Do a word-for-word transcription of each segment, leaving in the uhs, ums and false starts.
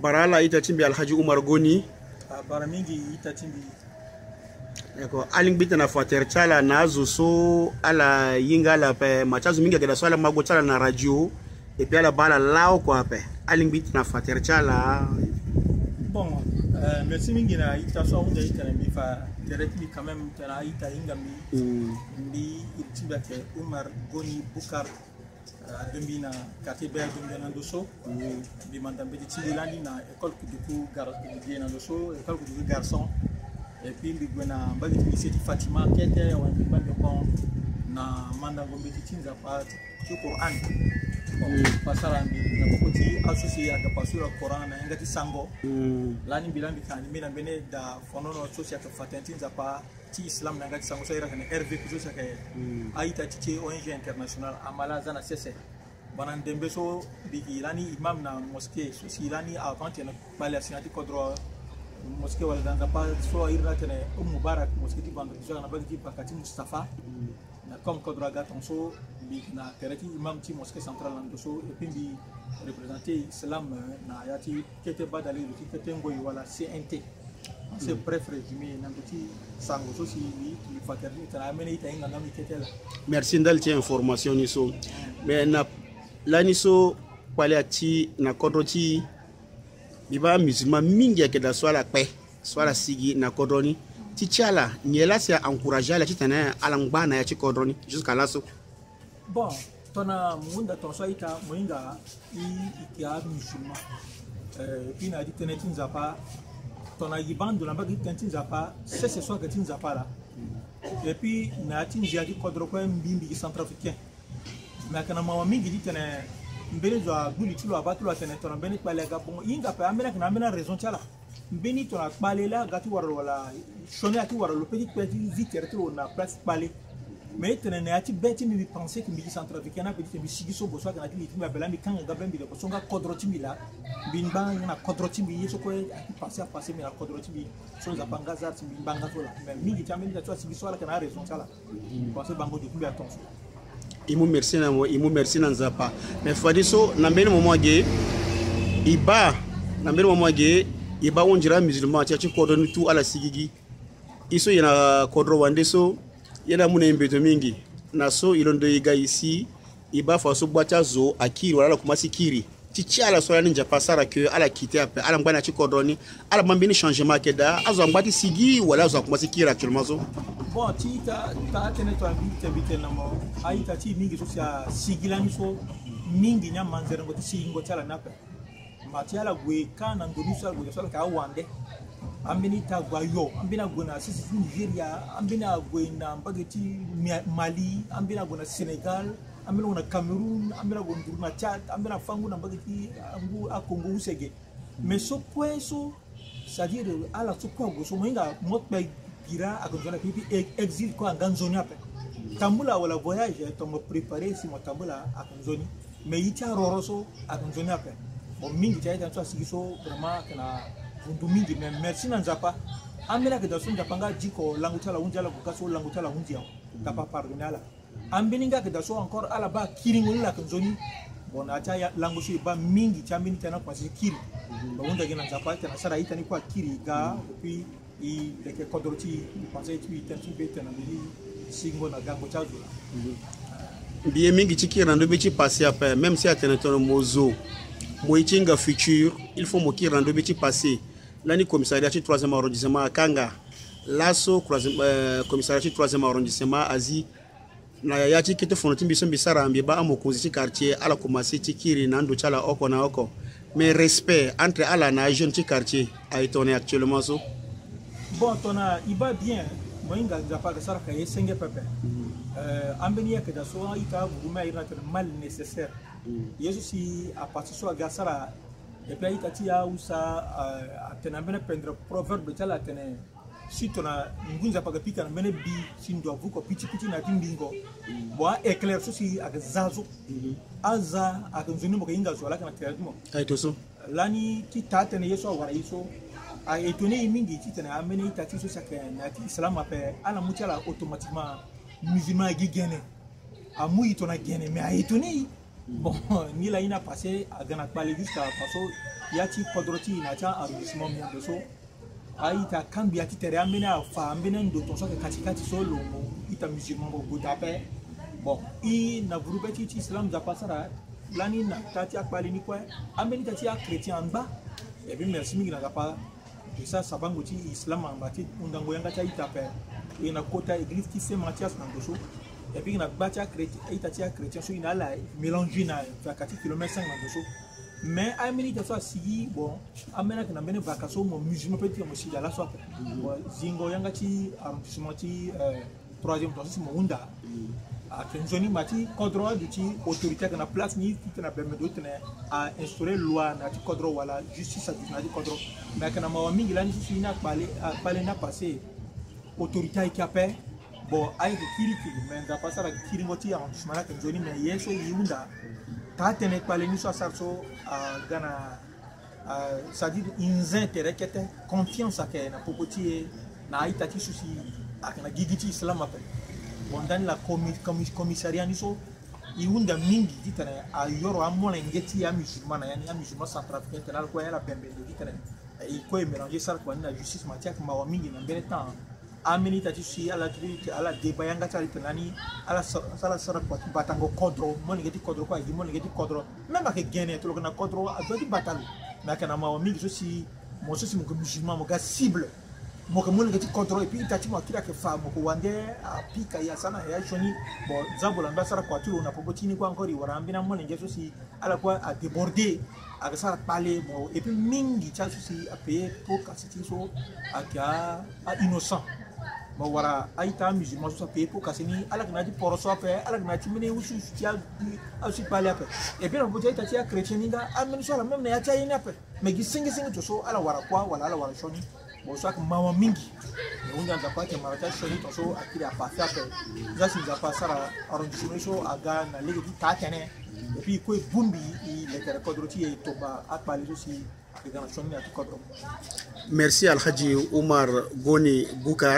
barala ita timbi Alhaji Umar Goni bara mingi ita timbi eko aling bita na fater chala na so ala yinga la pe machazu mingi gada swala mago chala na radio et puis ala bala lao kwa pe aling bita na fater chala. Bon euh, merci mingi na ita so unja ita na mi fa directly quand même tana ita inga mi mi itiba ke Umar Goni Bukar dembi na quartier Bel dembi na Ndosso bi mandam be ti landi na école ku du gar bi na Ndosso école ku du garçon et puis bi gona mbagi ti seti Fatima kete wa bi bande ko na manda gombe ti tinza pa ci Quran pasara bi na ko ti associé aga pasura Quran na ngati sango lani bilandi kan mi na bene da fonono société fatentinza pa ti Islam na ngati sango sayra kana R V ku so ke aita ti O N G international amala zana sese banan dembe so bi lani imam na mosquée so si lani avant na pale asinati kodro mosquée wala dans pas so irna tene um mubarak mosquée ti bando so na bagi pakati Mustafa na comme kodro gaton so bi na tereti imam ti mosquée centrale ando so et puis bi représenter Islam na yati kete badali ki kete ngoy wala C N T. C'est bref résumé dans petit sango so si ni tu faterni ta amene ita inga ngami ketela. Merci ndal ti information ni so mais na lani so pale ati na kodro ti biba musulman mingi ke da swala pe swala sigi na kodroni ti chala nyela se encourager la titana alangba na ya ti kodroni jusqu'à là so. Bon tona munda ton so ita moinga i ikia musulman euh puis na dit tenetin zapa tona yibando na bagi tenetin zapa c'est ce soit que tin zapa là et puis na tin ziadi kodro ko mbimbi centrafricain mais kana mama mingi dit tene mbele zo guli tulo abatu la tene tona beni pale ga bon inga pe amena kana amena raison chala mbeni tona pale la gati waro wala shone ati waro le petit petit vite retro na place pale mais tene ne ati beti mi penser que mi centrafricain na petit mi sigi so boso kana ti mi bela mi kanga ga bembi de ko songa kodro ti mi la binba na kodro ti mi yeso ko ati passer à passer mi la kodro ti mi so za panga za ti banga to la mais mi ti ameni da to sigi so la kana raison chala parce bango de kumbi attention imu merci na mo imu merci na nzapa mais fadiso na mbeni momo ge iba na mbeni momo ge iba wonjira musulman ti kodro ni tu ala sigigi iso yana kodro wande so yana muna imbeto mingi na so ilondo iga ici iba fa so bwata zo akiri wala kuma sikiri ti ti ala so ninja pasara que ala quitter après ala ngana ti kodro ni ala mambini changement ke da azo ngati sigi wala azo kuma sikiri actuellement so. Bon, ti ta ta tene to ambite bite na mo aita ti mingi so sia sigilani so mingi nya manzere ngo ti singo tala nape matiala gwe kana ngoni so gwe so ka wande ambini ta gwa yo ambina gona sisi Nigeria ambina gwe na mbageti Mali ambina gona Senegal ambina gona Cameroun ambina gona Chad ambina fangu na mbageti angu akongo usege mais so kweso c'est-à-dire ala so ko go so moinga motbe gira akonzona pipi exil ko anganzoni ape tambula wala voyage to me préparer si mo tambula akonzoni mais ita roroso akonzoni ape bon mingi taita to asigiso vraiment kana bundu mingi mais merci na nzapa amela ke daso njapanga jiko langutala unjala bukaso langutala unjia tapa pardonala ambininga ke daso encore ala ba kiringo la akonzoni bon acha ya langushi ba mingi chamini tena kwa sikiri bonda gina nzapa tena sara ita ni kwa kiri ga puis i de que kodroti pensais tu tentu bete na mili singo na gango chazo bien mingi tiki rando beti passer après même si atene ton mozo moitinga futur il faut mo ki rando beti passer lani commissariat du troisième arrondissement à Kanga laso commissariat du troisième arrondissement azi na yati kete fonoti biso bisara ambi ba amokozi ti quartier ala commencer tikiri nando chala oko na oko mais respect entre ala na jeune ti quartier a étonné actuellement so. Bon, tona iba bien, moinga nzapa sara ka yesenge pepe. Euh ambeni yake da so ita guma ira tena mal nécessaire. Yesu si a partir so gasara et puis ita ti ya usa tena bene prendre proverbe tala tena si tona ngunza pa pika na bene bi si ndo vuko piti piti na timbingo. Bo éclair so si ak zazo. Aza ak nzuni mo kinga so la kana tedmo. Ay to so. Lani ti tatene yeso wara yeso a étonné mingi ti tena amene ita ti so saka na ti islam ape ala mutala automatiquement musulman gi gene amu itona gene mais a étonné bon ni la ina passé à gana balé jusqu'à passo yati kodroti na cha arrondissement mi ambeso aita kambi ati tere amena fa amena ndo tonso ke katikati so lo ita musulman go gotape bon i na groupe ti islam za pasara lani na tati akbali ni kwa ameni tati a chrétien en bas et puis merci mi na pas et ça ça bango ti islam en bas ti undango yanga ta ita pe et na kota église ti Saint Mathias na ndoso et puis na batia chrétien ita ti chrétien so ina la mélanger na quatre kilomètres cinq na ndoso mais ameni ta so sigi bon amena kana bene vacation mo musulman petit mo sigi la so zingo yanga ti arrondissement ti troisième place mo unda a kenzoni mati kodro du ti autorité na place ni ti na bembe do tene a instaurer loi na ti kodro wala justice a na ti kodro mais kana ma mingi la ni si na pale pale na passé autorité qui a fait bon ay ko kiri kiri mais da pasara kiri ngoti a arrondissement kenzoni mais yeso yunda ta tene pale ni so sarso a gana ça dit ils intérêt qui était confiance à que na popoti na itati souci a kana gigiti islam après bon dans la commissariat ni so iunda mingi ditane a yoro amona ngeti ya musulman na yani ya musulman centrafricain tenal ko ya bembe ditane e ko e mélanger ça ko na justice matiak ma wa mingi na bene temps ameni tati si ala tri ala débat yanga tali tenani ala sala sala ko batango kodro mon ngeti kodro ko ay mon ngeti kodro même ak gene to na kodro a do di batalu na kana ma wa mingi so si mo so si mo musulman mo ga cible mo ko mon ngeti kodro et puis tati mo kila ke fa mo ko wande a pika ya sana ya shoni bo zabola mbasara kwa tulo na popotini kwa encore wara ambina mon ngeti so si ala quoi a déborder a sara parler bon et puis mingi cha so si a payer pour kasiti so a ka a innocent bon wara aita musulman so payer pour kasini ala na di poro so pe ala na ti mine usu tia a si parler après et puis on peut être tia chrétien ninga amen so la même na ya tia ina pe mais gi singi singi to so ala wara kwa wala ala wara shoni bon ça que maman mingi on a pas que marata shoni to so akira pa fa pe za si za pa sara arrondissement so aga na legi ta tene et puis ko bumbi le tere kodroti e to ba akbali so si aga shoni ati kodro. Merci Al Hadji Omar Goni Bukar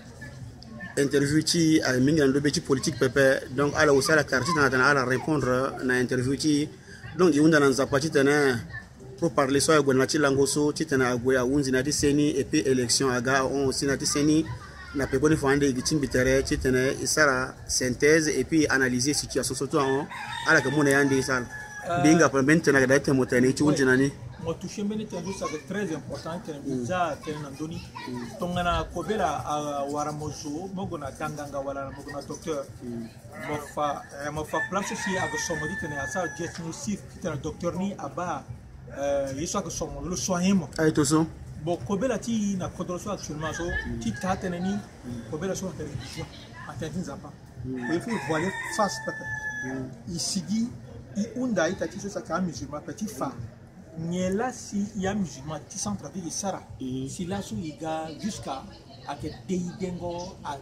interview ci a mingi ando be ci politique pepe donc ala usala carte na tana ala répondre na interview ci donc iunda na zapati tena pour parler so agwa na chilango so titana agwa unzi na diseni et puis élection aga on aussi na diseni na pe boni fande gitin bitere titana isara synthèse et puis analyser situation surtout en ala ka mona yande sal binga pa maintenant na date motane ci unzi nani mo touché mbene tendu ça c'est très important que biza tena ndoni tongana kobela wara mozo mogona tanganga wala mogona docteur mo fa mo fa place si avec somodi tena asa diagnostic tena docteur ni aba euh yeso que somo le soignement ay to so bon kobela ti na kodroso actuellement so ti tatene ni kobela so télévision attention zapa il faut voir face papa ici i unda itati so ça ka musulman petit fa Niela si ya musulman ti centre de Sara si là sous iga jusqu'à à que deidengo à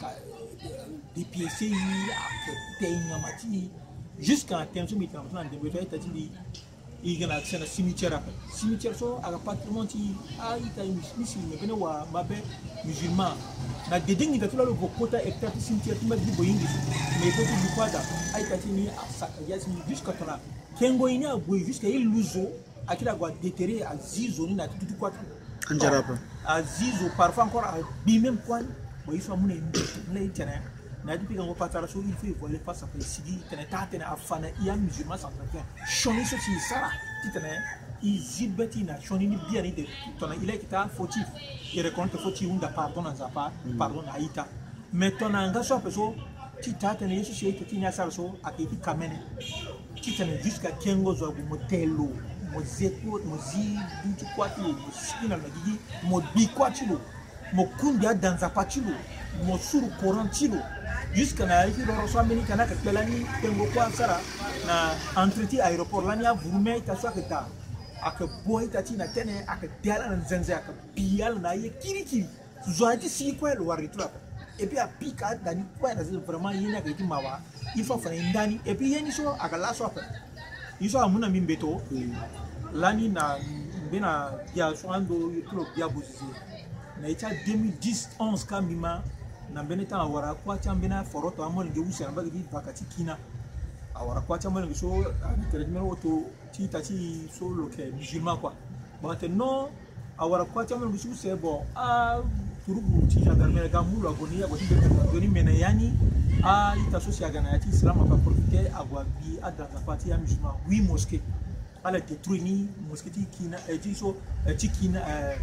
des pièces à que teignamati jusqu'à attention mi transforme en développement tati di iga na c'est un cimetière cimetière so à patrimoine ti a ita musulman me bene wa mabe musulman na dedengi ta tula le bokota hectare cimetière ti ma di boyingi mais ko du kwada ai tati ni a yasmi jusqu'à tona kengo ini a boy jusqu'à iluzo akila gwa déterrer à zizo ni na tout quoi anjarapa à zizo parfois encore à bimem quoi bo ifa muna na internet na dipi ngo patara so il faut voler face à sigi tene tate na afana ya musulman centrafricain choni so ci sara tene i zibeti na choni ni bien de tona il est kita fautif il reconnaît fautif unda pardon en zapa pardon aita mais tona nga so peso ti tate na yesu ci ti nya sara so akiti kamene ti tene jusqu'à kengo zo bu motelo mozeto mozi bintu kwatilo mosikina na gigi modbi kwatilo mokundia danza patilo mosuru korantilo jusqu'à na ifi loro so ameni kana ka pelani pengo kwa sara na entretien aéroport lani a vurume ta so aketa ak boy tati na tene ak diala na nzenze ak bial na ye kirikiri zo ati si kwa lo waritla et puis a pika dani kwa na vraiment yina ka ti mawa il faut faire ndani et puis yeni so ak la so après iso amuna mimbeto lani na mbena ya soando yutulo bia bozisi na ita deux mille dix onze ka mima na mbena ta wara kwa cha mbena foroto amon nge usa na bagi vakati kina awara kwa chama le so traitement auto ti tati so lo ke musulman quoi bon non awara kwa chama le so c'est bon ah turubu ti gendarmerie ga mulu agoni ya boti doni mena yani ah ita so si agana ti islam a profiter agwa bi ada za parti ya musulman oui mosquée ala détruit ni mosquée ti kina ti so ti kina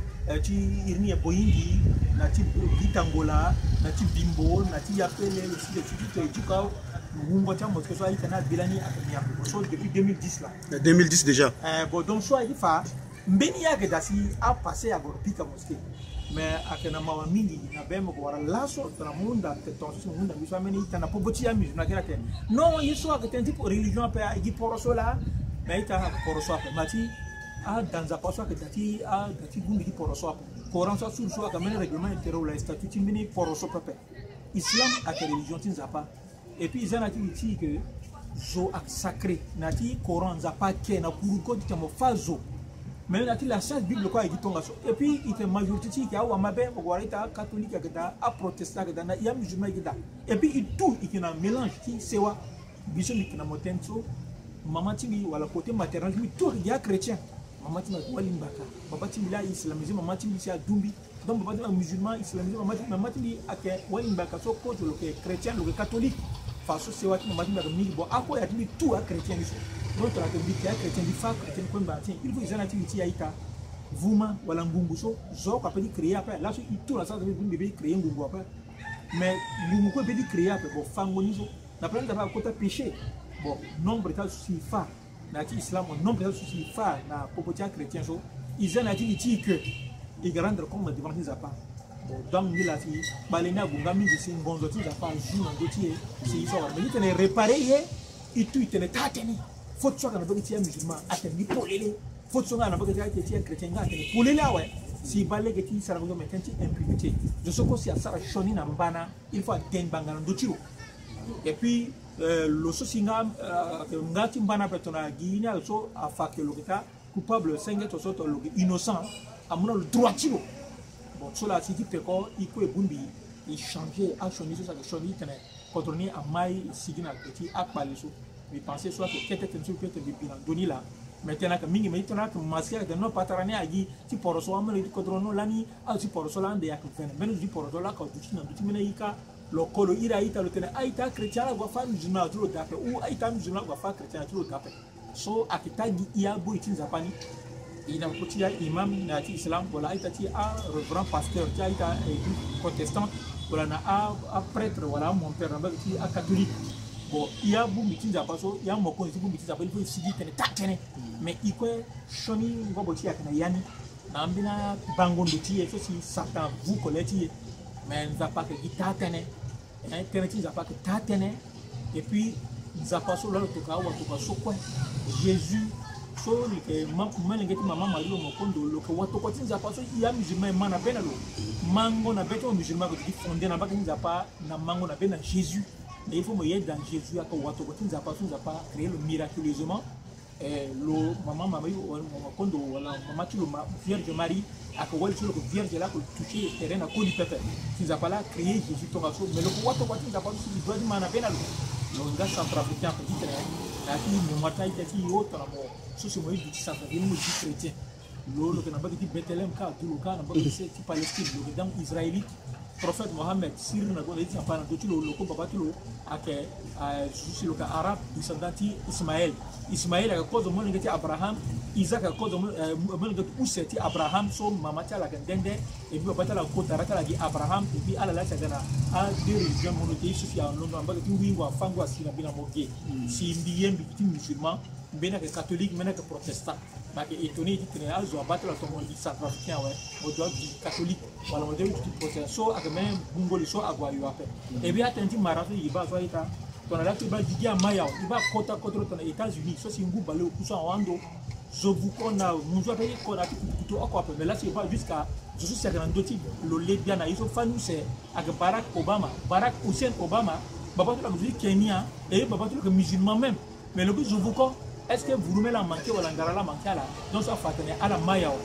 ti irni e boyindi na ti bitangola na ti bimbo na ti yapele le si de ti ti ka mumbo ta mosquée so ita na bilani akanya so depuis deux mille dix là deux mille dix déjà euh bon donc so il fa mbeni ya gedasi a passé à gorpika mosquée mais akena mawa mingi na bemo ko wara laso tana munda te tonso munda biso ameni tana poboti ya mizu na kera ke non yeso akete tipo religion pe igi poroso la mais ita poroso pe mati a dans a passo que dati a dati gundi di poroso coran so sur so akamene règlement intérieur la statut mbini poroso pe islam a que religion tin zapa et puis ils ont dit que zo ak sacré nati coran zapa ke na kuruko ti mo fazo mais nati la chasse bible quoi dit tonga so et puis il fait majorité qui a wa mabe ko warita catholique que da a protestant que da na ya musulman que da et puis il tout il na mélange qui sewa biso mi na motenso maman timi wala côté maternel mi tout ya chrétien maman timi ko limbaka baba timi la islamisme maman timi sia dumbi donc baba timi musulman islamisme maman timi maman timi ake walimbaka so ko to le chrétien le catholique façon sewa timi maman timi mi bo ako ya timi tout a chrétien biso donc la chrétien chrétien di fa chrétien ko mbati il faut izana timi ti aita vuma wala ngungu so zo ko peut créer après là so tout la ça de bébé créer ngungu après mais ngungu ko peut créer après bo fangoni so na plan da ko ta péché bon nombre de soucis fa na ti islam nombre de soucis fa na popotia chrétien so izana ti ti que il rendre comme devant les apa bon donc ni la ti balena gunga mi si bonzo ti za fa jour en dotier si so mais il te réparer et tout il te tateni faut que tu sois un musulman atteindre polélé faut que tu sois un chrétien atteindre polélé ouais si balé que tu seras vraiment une impunité je sais que si à ça choni na mbana il faut atteindre bangana ndotiro et puis le sosinga ngati mbana petona guinia so afa que le cas coupable cinq to so to innocent amuna le droit tiro bon cela si tu peux quoi il peut bumbi il changer à choni so ça que choni tene contrôler à mai sigina petit akbale so mais pensez soit que quelqu'un te peut te bilan doni là maintenant que mingi maintenant que masque que non patarane agi ti poroso amene di contrôle lani a ti poroso lande ya que men di poroso la ka duti na duti mena ika lo kolo ira ita lo tene aita chrétien la fa musulman tu lo tape ou aita musulman la fa chrétien tu lo tape so akitagi ia bo itin zapani ina kotia imam na ti islam wala aita ti a reverend pasteur ti aita protestant wala na a prêtre wala mon père na ti a catholique bon il y a beaucoup de choses à passer il y a beaucoup de choses à passer il faut essayer de t'atteindre mais il faut choni va boti à kana yani na mbina bango ndoti et aussi satan vous collecter mais nous a pas que t'atteindre hein teneti nous a pas que t'atteindre et puis nous a passé là le toka ou toka so quoi Jésus so le maman ngeti maman Mario mokondo le ko wato ko tinza passé il y a musulman mana benalo mango na beto musulman ko di fondé na ba kinza pa na mango na bena Jésus. Mais il faut me aider dans Jésus à quoi tu n'as pas pas créé le miraculeusement le maman m'a dit quand la maman tu le Vierge Marie à quoi tu le Vierge là pour toucher le terrain à quoi du peuple tu n'as pas là créé Jésus ton garçon mais le quoi tu n'as pas tu dois demander à peine le gars centrafricain petit terrain là qui me matin il était autre amour ce c'est moi du centrafricain moi du chrétien le le que n'a pas dit Bethléem car tout le cas n'a pas dit c'est Palestine le dedans israélite prophète Mohammed sir na go leti apana to tilo loko baba tilo ake susi loka arab descendant Ismaël Ismaël a cause mo ngati Abraham Isaac a cause mo ngati useti Abraham so mama tala gandende e bi baba tala ko tarata la gi Abraham e bi ala la sagana a de religion monothéiste sufi a londo amba ti wingo afango asina bina moge si mbiyembi ti musulman mbena ke catholique mena ke protestant ba ke étonné ti tene azo abattre la tomo di centrafricain ouais o do di catholique wala mo de ti protestant so men bungoli so agwa yo ape e bi atenti marato yiba so ita to na lati ba digia maya iba kota kotro to na États-Unis so si nguba le kuso wando zo buko na munzo pe ko na to ko ape mais là c'est pas jusqu'à je suis certain ndoti lo le bien na iso fanu c'est avec Barack Obama Barack Hussein Obama baba to la musique Kenya et baba to le musulman même mais le zo buko est-ce que vous remettez la manquer ou la ngara la manquer là donc ça fatene à la maya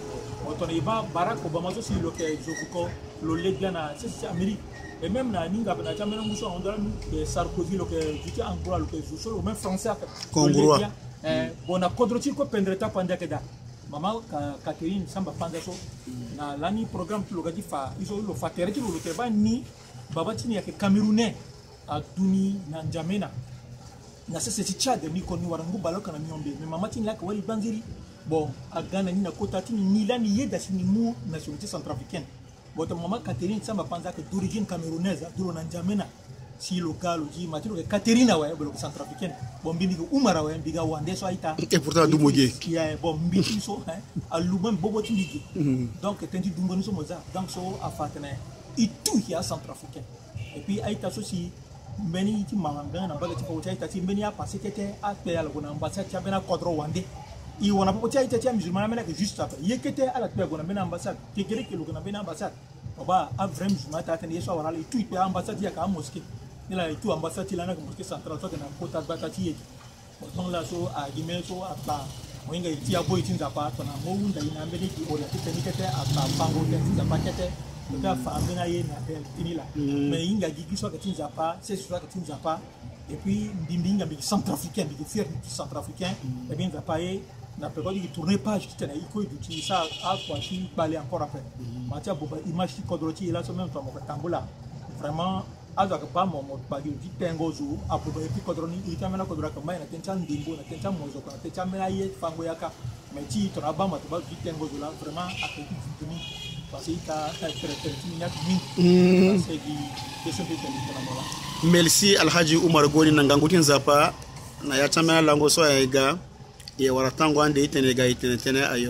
Oton iba Barack Obama so si lo ke zokuko lo legiana c'est Amérique et même na ninga na chamena muso on doit Sarkozy lo ke juti ancora lo ke so même français Congo eh bona kodroti ko pendreta panda ke da mama Catherine samba panda so na lani programme lo gadi fa iso lo fa tere lo ke ba ni baba tini ya ke Camerounais a duni na njamena na sese ti Tchad ni ko ni warangu baloka na miombe mais mama tini la ko wali banziri bon a Ghana ni na kota tini ni la ni yeda sini mu nationalité centrafricaine bon mama Catherine samba panda que d'origine camerounaise duro na njamena si local ji matiro ke Catherine wa bolo centrafricaine bon bimbi umara wa biga wande so aita et pourtant du moye qui a bon mbi so hein a lumam bobo tindi donc tendi dumbani so moza donc so a fatene et tout ya centrafricain et puis aita so si mbeni ti malanga na baga ti ko aita ti mbeni a passé tete a pe ala ko na ambassade ti bena kodro wande i wona po ti aita ti musulman mena que juste après yekete ala pe ko na bena ambassade te gere ke lo na bena ambassade oba a vrai musulman ta tene so wala tout pe ambassade ya ka mosquée il a tout ambassade là na mosquée centrale so que na kota batati yeki donc là so a gime so a ba moinga ti a boy tin zapa to na mo unda ina mbeni ki ola ti tene kete a ba pango te tin zapa kete ka fa amena ye na bel tinila mais inga gigi so que tin zapa c'est so que tin zapa et puis bimbinga bi centrafricain bi fier centrafricain et bien zapa ye na période qui tournait page qui tenait iko du ça a quoi qui balait encore après matia boba image qui kodroti là so même to mo tambola vraiment aza ka ba mo mo bagi di tengozu apoba epi kodroni itamena kodra ka mai na tencha ndimbo na tencha mozo ka tencha mena ye fango yaka mais ti to ba ma to ba di tengozu là vraiment akiti tuni parce que ta très très minyak min parce que di sembe tani na mola merci Alhaji Umar Goni nangangutin zapa na ya tamena lango so aiga ye waratango ande itene ga itene tene ayo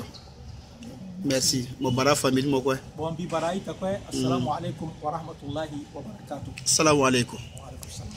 merci mo bara famille mo ko bon bi bara ita ko assalamu alaikum wa rahmatullahi wa barakatuh assalamu alaikum wa alaikum salam